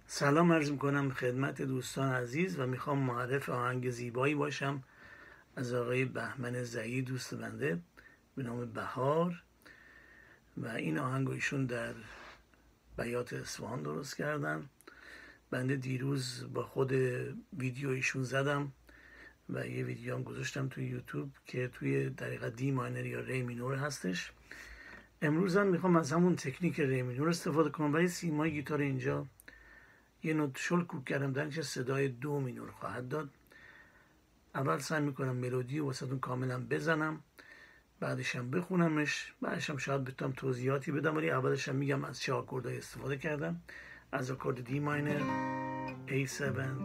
سلام عرض میکنم خدمت دوستان عزیز و میخوام معرف آهنگ زیبایی باشم از آقای بهمن زئی دوست بنده به نام بهار و این آهنگ ایشون در بیات اصفهان درست کردن. بنده دیروز با خود ویدیو ایشون زدم و یه ویدیو هم گذاشتم توی یوتیوب که توی دقیقه دی ماینر یا ری مینور هستش. امروز هم میخوام از همون تکنیک ری مینور استفاده کنم ولی سیمای گیتار اینجا یه نوت شل کوک کردم در که صدای دو مینور خواهد داد. اول سعی میکنم ملودی واسهتون کاملا بزنم، بعدش هم بخونمش، بعدش هم شاید بتونم توضیحاتی بدم، ولی اولش هم میگم از چه آکوردهای استفاده کردم. از آکورد دی ماینر، A7،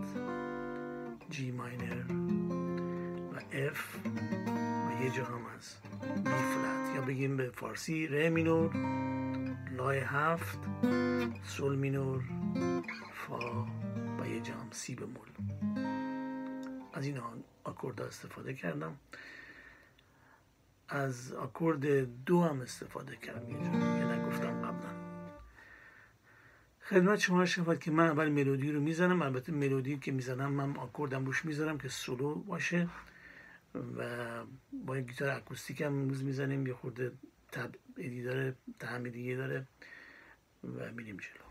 G ماینر و F و یه جا هم از B فلت یا بگیم به فارسی ری مینور، لای 7، سول مینور، فا و یه جا هم سی بمول. از این آکوردها استفاده کردم. از آکورد دو هم استفاده کردم یه نگفتم قبلا. خدمت شما شود که من اول ملودی رو میزنم. البته ملودی که میزنم من آکوردم روش میذارم که سولو باشه و با این گیتار اکوستیک هم امروز میزنیم، یه خورده تبعیدی داره، تعمیدیه داره و میریم جلو.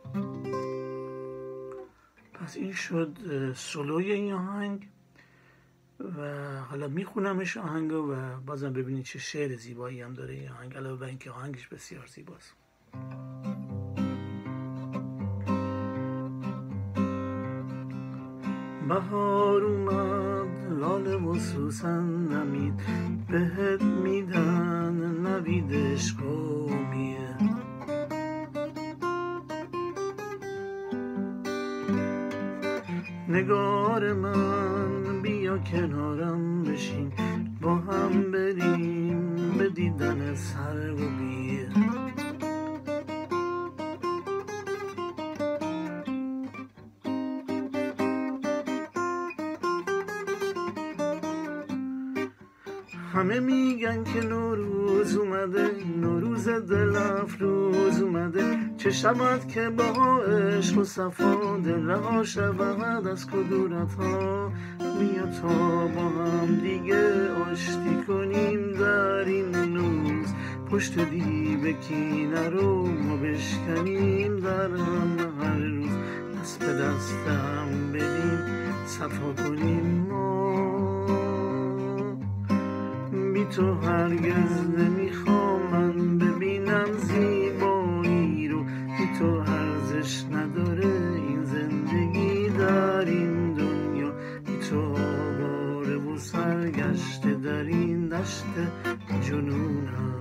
پس این شد سولوی این آهنگ. و حالا میخونمش آهنگو و بازم ببینید چه شعر زیبایی هم داره این آهنگ، علاوه بر اینکه آهنگش بسیار زیباست. بهار اومد، لاله و سوسن دمید، بهت میدن نوید عشق و میه. نگار من بیا کنارم بشین، با هم بریم به دیدن سرو و بیه. همه میگن که نوروز اومده، نوروز دل افروز اومده، چه شود که با عشق و صفا دل رها شود از کدورت ها. بیا تا با هم دیگه آشتی کنیم در این روز، پشت دیو کینه رو ما بشکنیم در هم هر روز، دست به دست هم بدیم صفا کنیم ما. بی تو هرگز نمیخوام من ببینم زیبایی رو، بی تو ارزش نداره این زندگی در این دنیا، بی تو آواره و سرگشته در این دشت جنونم.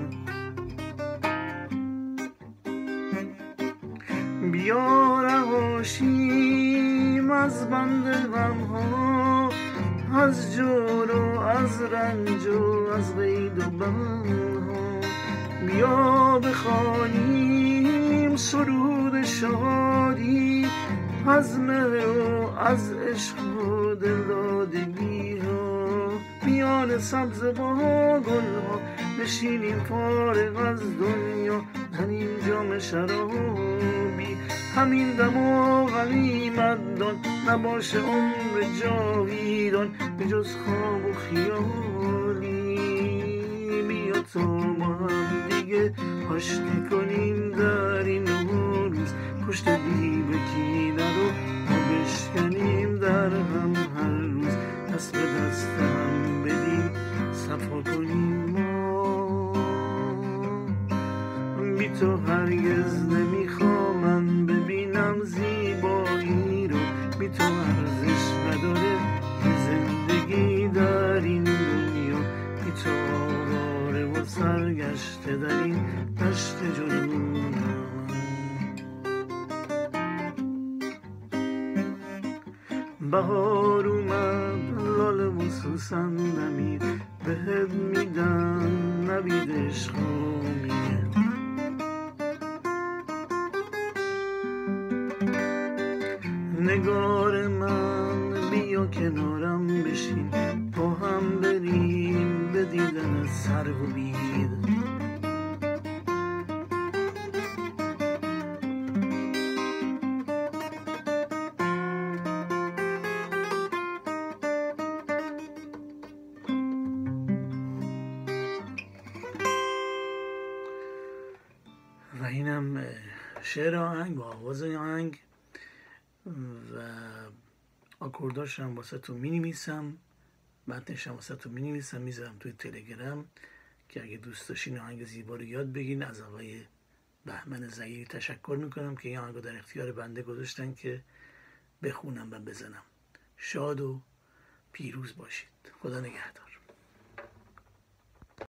بیا رهاشیم از بند غم‌ها، از جور و از رنج و از قید و بندها. بیا بخوانیم سرود شادی از مهر و از عشق و دلدادگی ها. میان سبز با گل ها نشینیم فارغ از دنیا، زنیم جام شرابی همین دم و غنیمت دان، نباشه عمر جاویدان به جز خواب و خیالی. بیا تا با هم دیگه آشتی کنیم در این روز، پشت دیو کینه رو ما بشکنیم در هم هر روز، دست به دست هم بدیم صفا کنیم ما. بی تو هرگز نمیخوام من ببینم زیبایی رو، بی تو ارزش نداره زندگی در این دنیا، بی تو آواره و سرگشته در این دشت جنونم. بهار اومد، لاله و سوسن دمید، بهت میدن نوید عشق و میه. نگار من بیا کنارم بشین، با هم بریم به دیدن سرو و بید. و اینم شعر آهنگ با آواز آهنگ و اکورداش هم واسه تو می نویسم، متنش هم واسه تو می نویسم، میذارم توی تلگرام که اگه دوست داشتین آهنگ زیبا رو یاد بگین. از آقای بهمن زایی تشکر میکنم که این آهنگ رو در اختیار بنده گذاشتن که بخونم و بزنم. شاد و پیروز باشید. خدا نگهدار.